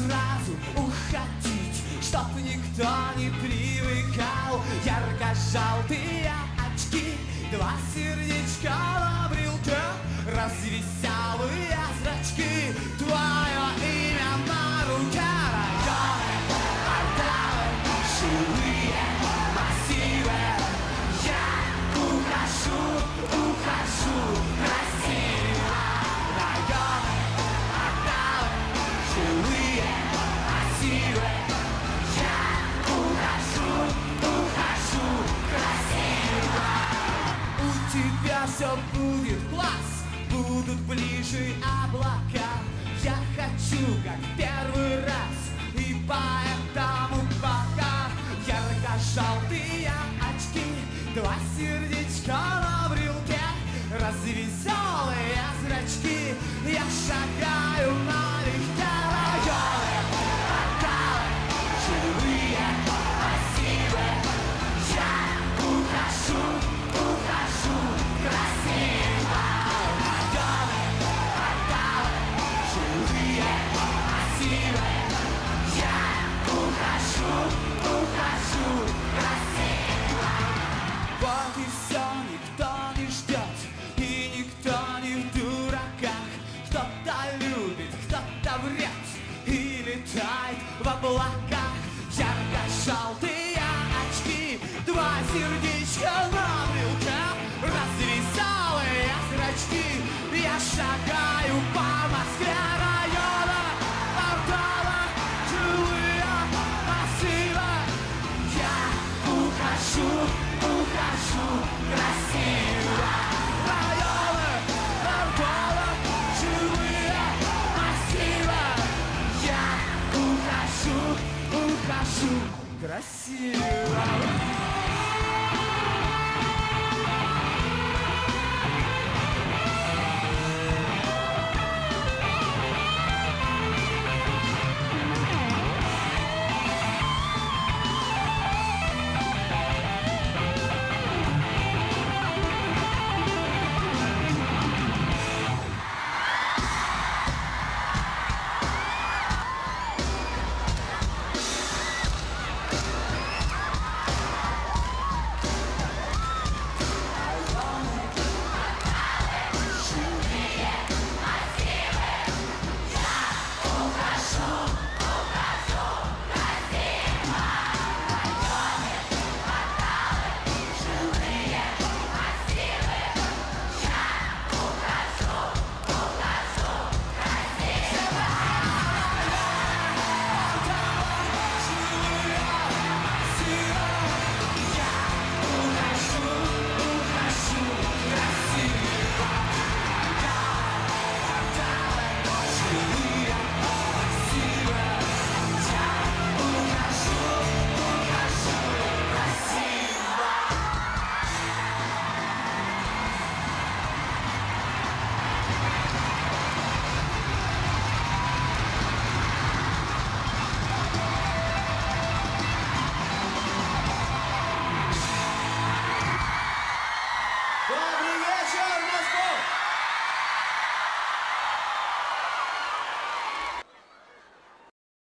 сразу уходить, чтоб никто не привыкал. Ярко-желтые очки, два сердечка на брелке, развеселые зрачки, твое имя на руке. Районы, кварталы, жилые массивы. Я ухожу красиво. Районы, кварталы, жилые массивы. Я ухожу красиво. У тебя все будет класс, будут ближе облака. Я хочу, как первый раз, и поэтому пока. Ярко-желтые очки, два сердечка на брелке, развеселые зрачки. Я шагаю налегке. Районы, кварталы, жилые массивы. Я ухожу красиво. Районы, кварталы, жилые массивы. Я ухожу красиво. Вот и все, никто не ждет, и никто не в дураках. Кто-то любит, кто-то врет и летает в облаках. Ярко-желтые очки, два сердечка на брелке, развеселые зрачки. Я шагаю по Москве. Района, квартала, жилые массивы. Я ухожу красиво. Районы, квартала, жилые массивы. Я ухожу красиво.